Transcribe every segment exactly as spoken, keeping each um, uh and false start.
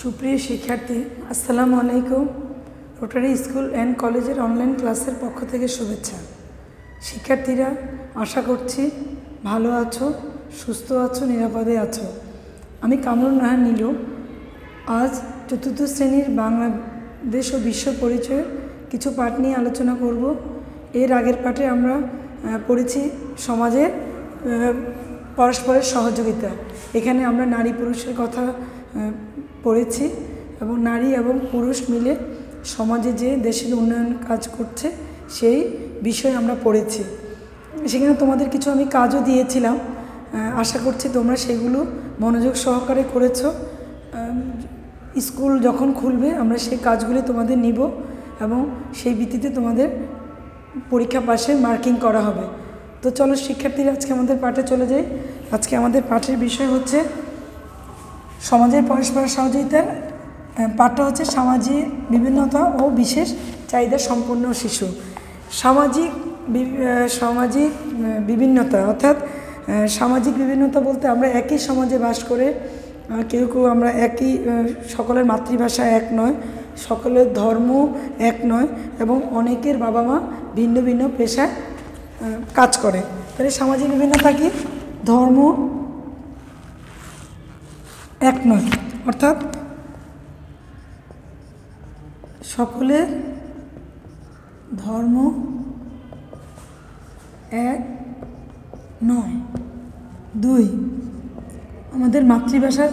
সুপ্রিয় শিক্ষার্থী, আসসালামু আলাইকুম। রোটারি স্কুল অ্যান্ড কলেজের অনলাইন ক্লাসের পক্ষ থেকে শুভেচ্ছা। শিক্ষার্থীরা, আশা করছি ভালো আছো, সুস্থ আছো, নিরাপদে আছো। আমি কামরুন নাহার নীলু আজ চতুর্থ শ্রেণীর বাংলাদেশ ও বিশ্ব পরিচয়ের কিছু পাঠ নিয়ে আলোচনা করব। এর আগের পাঠে আমরা পড়েছি সমাজের পরস্পরের সহযোগিতা। এখানে আমরা নারী পুরুষের কথা পড়েছি এবং নারী এবং পুরুষ মিলে সমাজে যে দেশের উন্নয়ন কাজ করছে সেই বিষয়ে আমরা পড়েছি। সেখানে তোমাদের কিছু আমি কাজও দিয়েছিলাম, আশা করছি তোমরা সেগুলো মনোযোগ সহকারে করেছো। স্কুল যখন খুলবে আমরা সেই কাজগুলি তোমাদের নিব এবং সেই ভিত্তিতে তোমাদের পরীক্ষা পাশে মার্কিং করা হবে। তো চলো শিক্ষার্থীরা, আজকে আমাদের পাঠে চলে যাই। আজকে আমাদের পাঠের বিষয় হচ্ছে সমাজের পরস্পর সহযোগিতার। পাঠটা হচ্ছে সামাজিক বিভিন্নতা ও বিশেষ চাহিদা সম্পন্ন শিশু। সামাজিক সামাজিক বিভিন্নতা অর্থাৎ সামাজিক বিভিন্নতা বলতে আমরা একই সমাজে বাস করে কেউ কেউ আমরা একই, সকলের মাতৃভাষা এক নয়, সকলের ধর্ম এক নয় এবং অনেকের বাবা মা ভিন্ন ভিন্ন পেশায় কাজ করে। তাহলে সামাজিক বিভিন্নতা কি? ধর্ম এক নয়, অর্থাৎ সকলের ধর্ম এক নয়। দুই, আমাদের মাতৃভাষার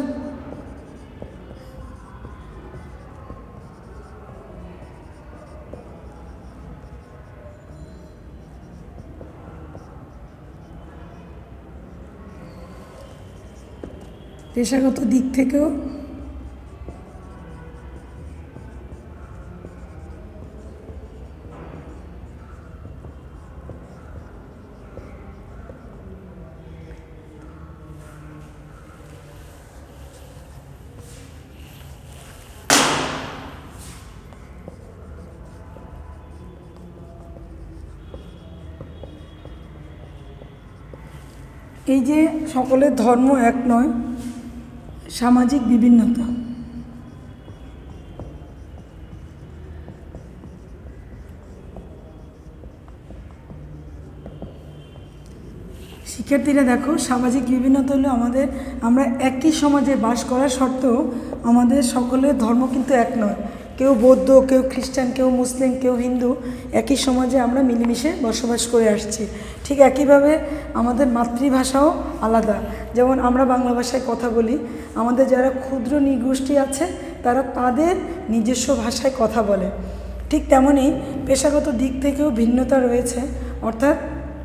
পেশাগত দিক থেকেও এই যে সকলের ধর্ম এক নয়, সামাজিক বিভিন্নতা। শিক্ষার্থীরা দেখো, সামাজিক বিভিন্নতা হলো আমাদের আমরা একই সমাজে বাস করার সত্ত্বেও আমাদের সকলের ধর্ম কিন্তু এক নয়। কেউ বৌদ্ধ, কেউ খ্রিস্টান, কেউ মুসলিম, কেউ হিন্দু, একই সমাজে আমরা মিলেমিশে বসবাস করে আসছি। ঠিক একইভাবে আমাদের মাতৃভাষাও আলাদা। যেমন আমরা বাংলা ভাষায় কথা বলি, আমাদের যারা ক্ষুদ্র নৃগোষ্ঠী আছে তারা তাদের নিজস্ব ভাষায় কথা বলে। ঠিক তেমনই পেশাগত দিক থেকেও ভিন্নতা রয়েছে, অর্থাৎ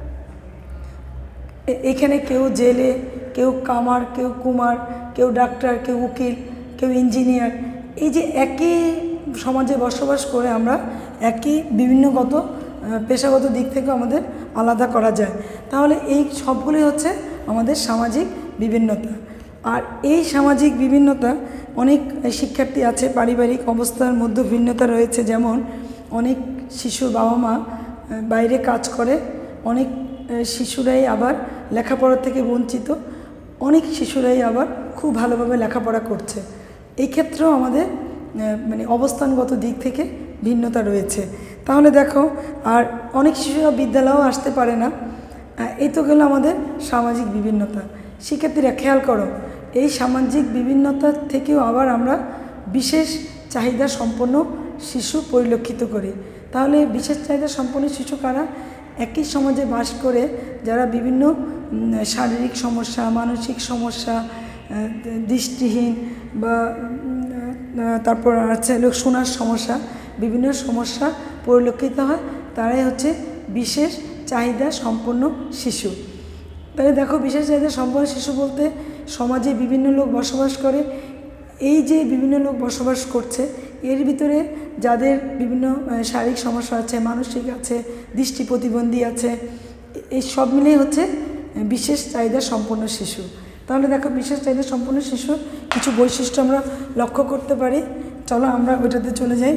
এখানে কেউ জেলে, কেউ কামার, কেউ কুমার, কেউ ডাক্তার, কেউ উকিল, কেউ ইঞ্জিনিয়ার। এই যে একই সমাজে বসবাস করে আমরা একই বিভিন্নগত পেশাগত দিক থেকে আমাদের আলাদা করা যায়। তাহলে এই সবগুলি হচ্ছে আমাদের সামাজিক বিভিন্নতা। আর এই সামাজিক বিভিন্নতা অনেক শিক্ষার্থী আছে পারিবারিক অবস্থার মধ্যে ভিন্নতা রয়েছে। যেমন অনেক শিশুর বাবা মা বাইরে কাজ করে, অনেক শিশুরাই আবার লেখাপড়া থেকে বঞ্চিত, অনেক শিশুরাই আবার খুব ভালোভাবে লেখাপড়া করছে। এই ক্ষেত্রেও আমাদের মানে অবস্থানগত দিক থেকে ভিন্নতা রয়েছে। তাহলে দেখো, আর অনেক শিশুরা বিদ্যালয়েও আসতে পারে না। এই তো গেল আমাদের সামাজিক বিভিন্নতা। শিক্ষার্থীরা খেয়াল করো, এই সামাজিক বিভিন্নতা থেকেও আবার আমরা বিশেষ চাহিদা সম্পন্ন শিশু পরিলক্ষিত করি। তাহলে বিশেষ চাহিদা সম্পন্ন শিশু কারা? একই সমাজে বাস করে যারা বিভিন্ন শারীরিক সমস্যা, মানসিক সমস্যা, দৃষ্টিহীন বা তারপর আছে লোক শোনার সমস্যা, বিভিন্ন সমস্যা পরিলক্ষিত হয়, তারাই হচ্ছে বিশেষ চাহিদা সম্পন্ন শিশু। তাহলে দেখো, বিশেষ চাহিদা সম্পন্ন শিশু বলতে সমাজে বিভিন্ন লোক বসবাস করে। এই যে বিভিন্ন লোক বসবাস করছে এর ভিতরে যাদের বিভিন্ন শারীরিক সমস্যা আছে, মানসিক আছে, দৃষ্টি প্রতিবন্ধী আছে, এই সব মিলেই হচ্ছে বিশেষ চাহিদা সম্পন্ন শিশু। তাহলে দেখো, বিশেষ চাহিদা সম্পন্ন শিশুর কিছু বৈশিষ্ট্য আমরা লক্ষ্য করতে পারি। চলো আমরা ওইটাতে চলে যাই।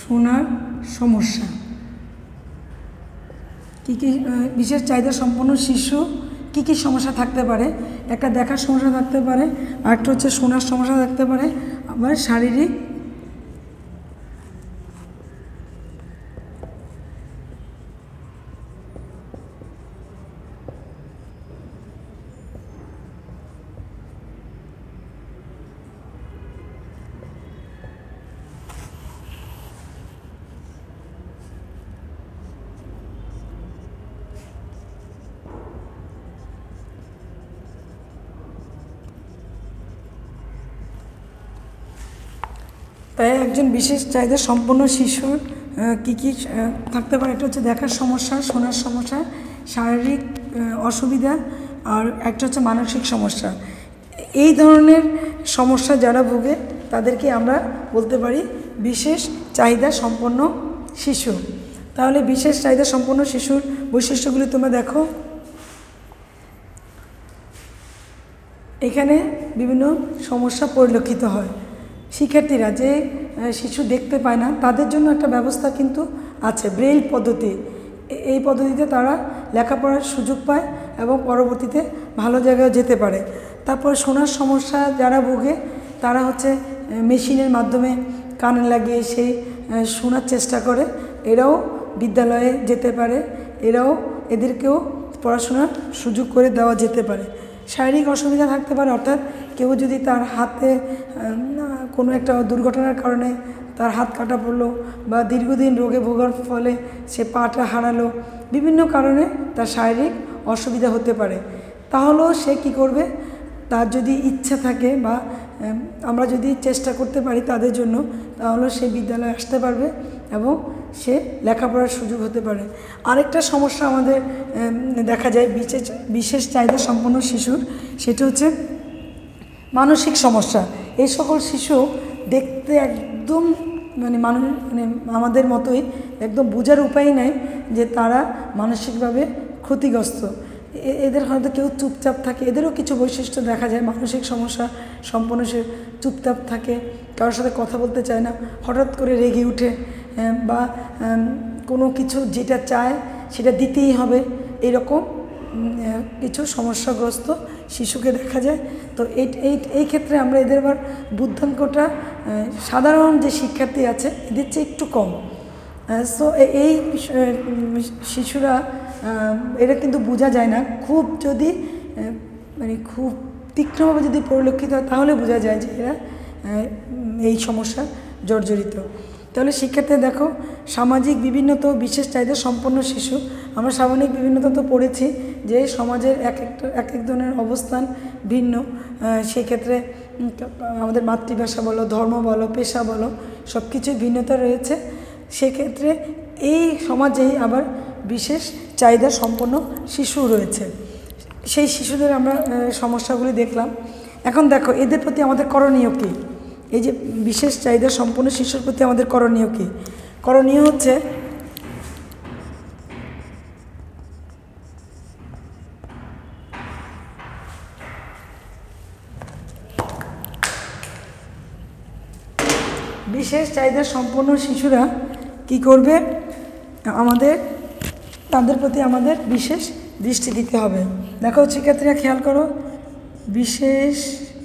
শোনার সমস্যা। কী কী বিশেষ চাহিদা সম্পন্ন শিশু কী কী সমস্যা থাকতে পারে? একটা দেখার সমস্যা থাকতে পারে, আরেকটা হচ্ছে শোনার সমস্যা থাকতে পারে, আবার শারীরিক তাই একজন বিশেষ চাহিদা সম্পন্ন শিশুর কী কী থাকতে পারে? এটা হচ্ছে দেখার সমস্যা, শোনার সমস্যা, শারীরিক অসুবিধা, আর একটা হচ্ছে মানসিক সমস্যা। এই ধরনের সমস্যা যারা ভোগে তাদেরকে আমরা বলতে পারি বিশেষ চাহিদা সম্পন্ন শিশু। তাহলে বিশেষ চাহিদা সম্পন্ন শিশুর বৈশিষ্ট্যগুলি তোমরা দেখো। এখানে বিভিন্ন সমস্যা পরিলক্ষিত হয়। শিক্ষার্থীরা যে শিশু দেখতে পায় না তাদের জন্য একটা ব্যবস্থা কিন্তু আছে, ব্রেইল পদ্ধতি। এই পদ্ধতিতে তারা লেখাপড়ার সুযোগ পায় এবং পরবর্তীতে ভালো জায়গায় যেতে পারে। তারপর শোনার সমস্যা যারা ভোগে তারা হচ্ছে মেশিনের মাধ্যমে কানে লাগিয়ে সেই শোনার চেষ্টা করে, এরাও বিদ্যালয়ে যেতে পারে, এরাও এদেরকেও পড়াশোনার সুযোগ করে দেওয়া যেতে পারে। শারীরিক অসুবিধা থাকতে পারে, অর্থাৎ কেউ যদি তার হাতে কোনো একটা দুর্ঘটনার কারণে তার হাত কাটা পড়লো বা দীর্ঘদিন রোগে ভোগার ফলে সে পাটা হারালো, বিভিন্ন কারণে তার শারীরিক অসুবিধা হতে পারে। তাহলেও সে কি করবে? তার যদি ইচ্ছা থাকে বা আমরা যদি চেষ্টা করতে পারি তাদের জন্য, তাহলে সে বিদ্যালয়ে আসতে পারবে এবং সে লেখাপড়ার সুযোগ হতে পারে। আরেকটা সমস্যা আমাদের দেখা যায় বিশেষ বিশেষ চাহিদা সম্পন্ন শিশুর, সেটা হচ্ছে মানসিক সমস্যা। এই সকল শিশু দেখতে একদম মানে মানুষ মানে আমাদের মতোই, একদম বোঝার উপায় নাই যে তারা মানসিকভাবে ক্ষতিগ্রস্ত। এদের হয়তো কেউ চুপচাপ থাকে, এদেরও কিছু বৈশিষ্ট্য দেখা যায়। মানসিক সমস্যা সম্পন্ন সে চুপচাপ থাকে, কারোর সাথে কথা বলতে চায় না, হঠাৎ করে রেগে উঠে বা কোনো কিছু যেটা চায় সেটা দিতেই হবে, এরকম কিছু সমস্যাগ্রস্ত শিশুকে দেখা যায়। তো এই এই ক্ষেত্রে আমরা এদের আবার বুদ্ধাঙ্কটা সাধারণ যে শিক্ষার্থী আছে এদের চেয়ে একটু কম। সো এই শিশুরা এটা কিন্তু বোঝা যায় না, খুব যদি মানে খুব তীক্ষ্ণভাবে যদি পরিলক্ষিত হয় তাহলে বোঝা যায় যে এরা এই সমস্যা জর্জরিত। তাহলে শিক্ষার্থীরা দেখো, সামাজিক বিভিন্নতা বিশেষ চাহিদা সম্পন্ন শিশু। আমরা সামাজিক বিভিন্নতা তো পড়েছি যে সমাজের এক একটা এক এক ধরনের অবস্থান ভিন্ন, সেই ক্ষেত্রে আমাদের মাতৃভাষা বলো, ধর্ম বলো, পেশা বলো, সব কিছুই ভিন্নতা রয়েছে। সেক্ষেত্রে এই সমাজেই আবার বিশেষ চাহিদা সম্পন্ন শিশু রয়েছে। সেই শিশুদের আমরা সমস্যাগুলি দেখলাম। এখন দেখো এদের প্রতি আমাদের করণীয় কী? এই যে বিশেষ চাহিদা সম্পন্ন শিশুর প্রতি আমাদের করণীয় কী? করণীয় হচ্ছে বিশেষ চাহিদা সম্পন্ন শিশুরা কি করবে? আমাদের তাদের প্রতি আমাদের বিশেষ দৃষ্টি দিতে হবে। দেখো শিক্ষার্থীরা খেয়াল করো, বিশেষ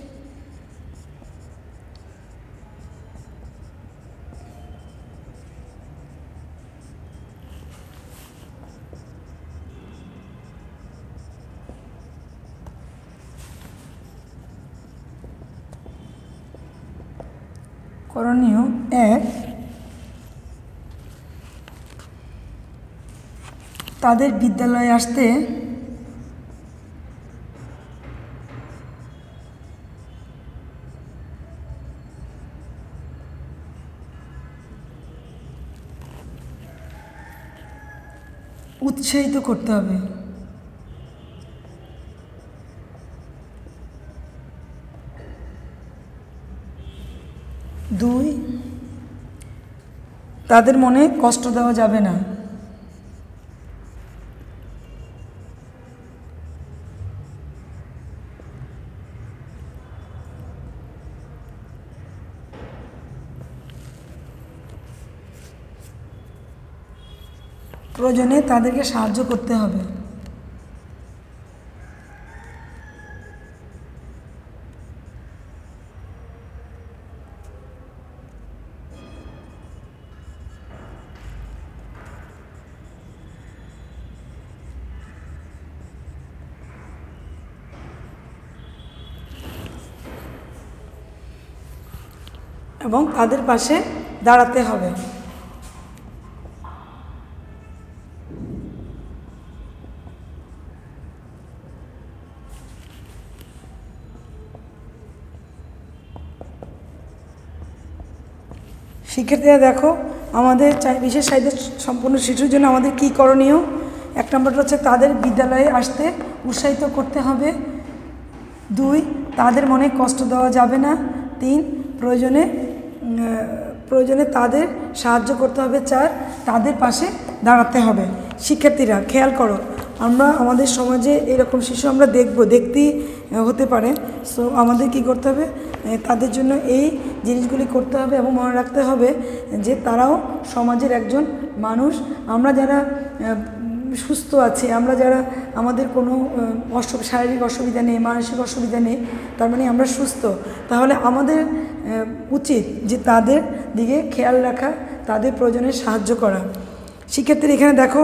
করণীয় এক, তাদের বিদ্যালয়ে আসতে উৎসাহিত করতে হবে। দুই, তাদের মনে কষ্ট দেওয়া যাবে না। প্রয়োজনে তাদেরকে সাহায্য করতে হবে। এবং তাদের পাশে দাঁড়াতে হবে। শিক্ষার্থীরা দেখো, আমাদের চাই বিশেষ চাহিদা সম্পন্ন শিশুর জন্য আমাদের কী করণীয়। এক নম্বরটা হচ্ছে তাদের বিদ্যালয়ে আসতে উৎসাহিত করতে হবে। দুই, তাদের মনে কষ্ট দেওয়া যাবে না। তিন, প্রয়োজনে প্রয়োজনে তাদের সাহায্য করতে হবে। চার, তাদের পাশে দাঁড়াতে হবে। শিক্ষার্থীরা খেয়াল করো, আমরা আমাদের সমাজে এরকম শিশু আমরা দেখব, দেখতেই হতে পারে। সো আমাদের কি করতে হবে, তাদের জন্য এই জিনিসগুলি করতে হবে এবং মনে রাখতে হবে যে তারাও সমাজের একজন মানুষ। আমরা যারা সুস্থ আছি, আমরা যারা আমাদের কোনো শারীরিক অসুবিধা নেই, মানসিক অসুবিধা নেই, তার মানে আমরা সুস্থ, তাহলে আমাদের উচিত যে তাদের দিকে খেয়াল রাখা, তাদের প্রয়োজনে সাহায্য করা। শিক্ষার্থীরা এখানে দেখো,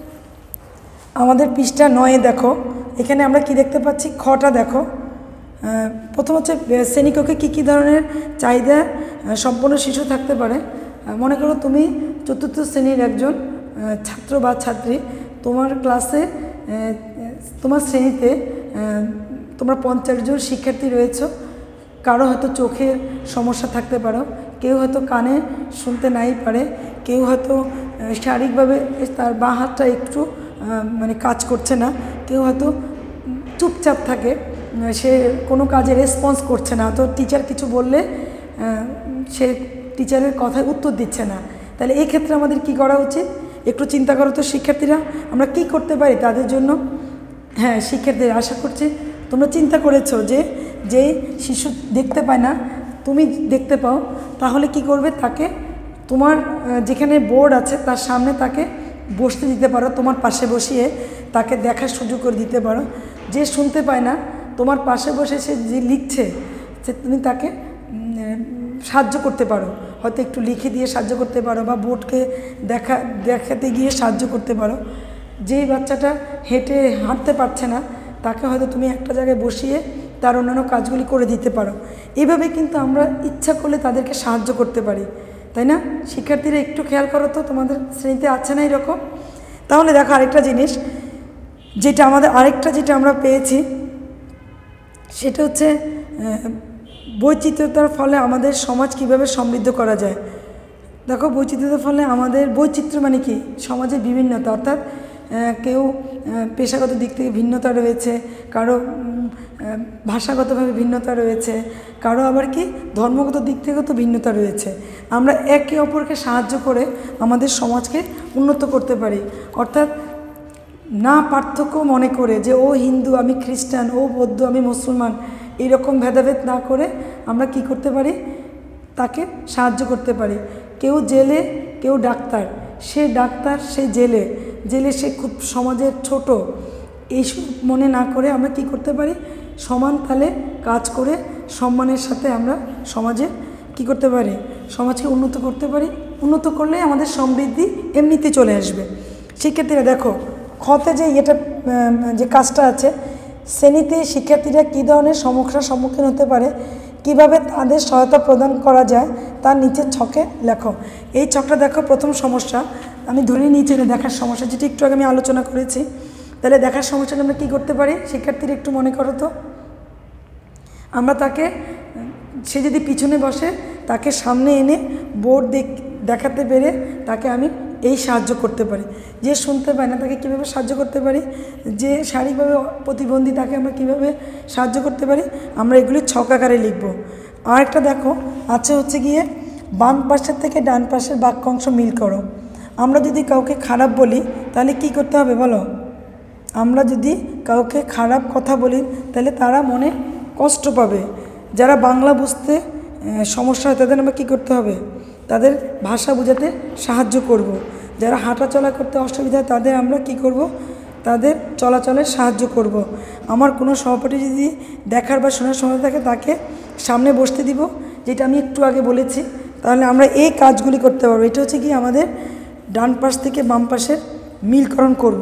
আমাদের পৃষ্ঠা নয়ে দেখো, এখানে আমরা কি দেখতে পাচ্ছি, খটা দেখো। প্রথম হচ্ছে শ্রেণীকক্ষে কী কী ধরনের চাহিদা সম্পন্ন শিশু থাকতে পারে। মনে করো তুমি চতুর্থ শ্রেণীর একজন ছাত্র বা ছাত্রী, তোমার ক্লাসে তোমার শ্রেণীতে তোমরা পঞ্চাশ জন শিক্ষার্থী রয়েছে। কারো হয়তো চোখের সমস্যা থাকতে পারো, কেউ হয়তো কানে শুনতে নাই পারে, কেউ হয়তো শারীরিকভাবে তার বাঁ হাতটা একটু মানে কাজ করছে না, কেউ হয়তো চুপচাপ থাকে, সে কোনো কাজে রেসপন্স করছে না, তো টিচার কিছু বললে সে টিচারের কথায় উত্তর দিচ্ছে না। তাহলে এই ক্ষেত্রে আমাদের কি করা উচিত, একটু চিন্তা করো তো শিক্ষার্থীরা, আমরা কি করতে পারি তাদের জন্য। হ্যাঁ শিক্ষার্থীরা, আশা করছি তোমরা চিন্তা করেছো যে যে শিশু দেখতে পায় না, তুমি দেখতে পাও, তাহলে কি করবে, তাকে তোমার যেখানে বোর্ড আছে তার সামনে তাকে বসতে দিতে পারো, তোমার পাশে বসিয়ে তাকে দেখার সুযোগ করে দিতে পারো। যে শুনতে পায় না, তোমার পাশে বসে সে যে লিখছে, সে তুমি তাকে সাহায্য করতে পারো, হয়তো একটু লিখে দিয়ে সাহায্য করতে পারো, বা বোর্ডকে দেখা দেখাতে গিয়ে সাহায্য করতে পারো। যেই বাচ্চাটা হেঁটে হাঁটতে পারছে না, তাকে হয়তো তুমি একটা জায়গায় বসিয়ে তার অন্যান্য কাজগুলি করে দিতে পারো। এইভাবে কিন্তু আমরা ইচ্ছা করলে তাদেরকে সাহায্য করতে পারি, তাই না? শিক্ষার্থীরা একটু খেয়াল করো তো, তোমাদের শ্রেণীতে আছে না এরকম? তাহলে দেখো আরেকটা জিনিস, যেটা আমাদের আরেকটা যেটা আমরা পেয়েছি, সেটা হচ্ছে বৈচিত্র্যতার ফলে আমাদের সমাজ কিভাবে সমৃদ্ধ করা যায়। দেখো, বৈচিত্র্যতার ফলে আমাদের, বৈচিত্র্য মানে কি, সমাজের বিভিন্নতা, অর্থাৎ কেউ পেশাগত দিক থেকে ভিন্নতা রয়েছে, কারো ভাষাগতভাবে ভিন্নতা রয়েছে, কারো আবার কি ধর্মগত দিক থেকেও তো ভিন্নতা রয়েছে। আমরা একে অপরকে সাহায্য করে আমাদের সমাজকে উন্নত করতে পারি। অর্থাৎ না পার্থক্য মনে করে যে ও হিন্দু আমি খ্রিস্টান, ও বৌদ্ধ আমি মুসলমান, এইরকম ভেদাভেদ না করে আমরা কি করতে পারি, তাকে সাহায্য করতে পারি। কেউ জেলে, কেউ ডাক্তার, সে ডাক্তার, সে জেলে, জেলে সে খুব সমাজের ছোট, এইসব মনে না করে আমরা কি করতে পারি, সমান তালে কাজ করে সম্মানের সাথে আমরা সমাজে কি করতে পারি, সমাজকে উন্নত করতে পারি। উন্নত করলে আমাদের সমৃদ্ধি এমনিতে চলে আসবে। শিক্ষার্থীরা দেখো, খতে যে এটা যে কাজটা আছে, শ্রেণীতে শিক্ষার্থীরা কী ধরনের সমস্যার সম্মুখীন হতে পারে, কিভাবে তাদের সহায়তা প্রদান করা যায়, তার নিচের ছকে লেখো। এই ছকটা দেখো, প্রথম সমস্যা আমি ধরে নিয়েছি দেখার সমস্যা, যেটা একটু আগে আমি আলোচনা করেছি। তাহলে দেখার সমস্যাটা আমরা কী করতে পারি, শিক্ষার্থীরা একটু মনে করো তো। আমরা তাকে, সে যদি পিছনে বসে, তাকে সামনে এনে বোর্ড দেখাতে পেরে তাকে আমি এই সাহায্য করতে পারি। যে শুনতে পায় না, তাকে কীভাবে সাহায্য করতে পারি, যে শারীরিকভাবে প্রতিবন্ধী, তাকে আমরা কীভাবে সাহায্য করতে পারি, আমরা এগুলি ছক আকারে লিখব। আরেকটা দেখো আছে হচ্ছে গিয়ে, বাম পাশের থেকে ডান পাশের বাক্যাংশ মিল করো। আমরা যদি কাউকে খারাপ বলি তাহলে কি করতে হবে বলো, আমরা যদি কাউকে খারাপ কথা বলি তাহলে তারা মনে কষ্ট পাবে। যারা বাংলা বুঝতে সমস্যা হয় তাদের আমরা কী করতে হবে, তাদের ভাষা বোঝাতে সাহায্য করব। যারা হাঁটা চলা করতে অসুবিধা তাদের আমরা কি করব, তাদের চলাচলে সাহায্য করব। আমার কোনো সহপাঠী যদি দেখার বা শোনার সময় থাকে তাকে সামনে বসতে দিব, যেটা আমি একটু আগে বলেছি, তাহলে আমরা এই কাজগুলি করতে পারবো। এটা হচ্ছে কি আমাদের ডান পাশ থেকে বাম পাশের মিলকরণ করব।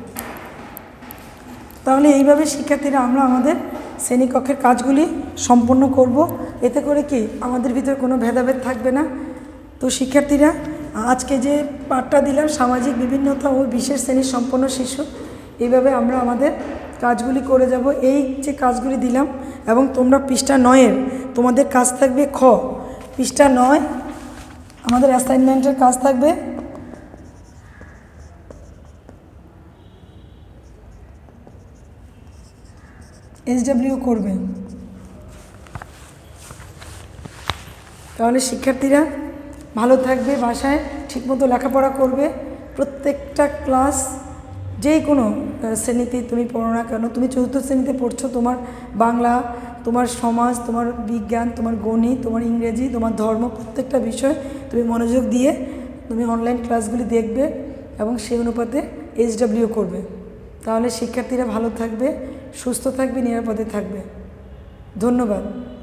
তাহলে এইভাবে শিক্ষার্থীরা আমরা আমাদের শ্রেণীকক্ষের কাজগুলি সম্পন্ন করব। এতে করে কি আমাদের ভিতরে কোনো ভেদাভেদ থাকবে না। তো শিক্ষার্থীরা, আজকে যে পাঠটা দিলাম সামাজিক বিভিন্নতা ও বিশেষ শ্রেণীর সম্পন্ন শিশু, এইভাবে আমরা আমাদের কাজগুলি করে যাব। এই যে কাজগুলি দিলাম এবং তোমরা পৃষ্ঠা নয়ের তোমাদের কাজ থাকবে খ, পৃষ্ঠা নয় আমাদের অ্যাসাইনমেন্টের কাজ থাকবে এসডব্লিউ করবে। তাহলে শিক্ষার্থীরা ভালো থাকবে, বাসায় ঠিকমতো লেখাপড়া করবে। প্রত্যেকটা ক্লাস যেই কোনো শ্রেণীতে তুমি পড়ো না কেন, তুমি চতুর্থ শ্রেণীতে পড়ছো, তোমার বাংলা, তোমার সমাজ, তোমার বিজ্ঞান, তোমার গণিত, তোমার ইংরেজি, তোমার ধর্ম, প্রত্যেকটা বিষয় তুমি মনোযোগ দিয়ে তুমি অনলাইন ক্লাসগুলি দেখবে এবং সেই অনুপাতে এসডব্লিউ করবে। তাহলে শিক্ষার্থীরা ভালো থাকবে, সুস্থ থাকবে, নিরাপদে থাকবে। ধন্যবাদ।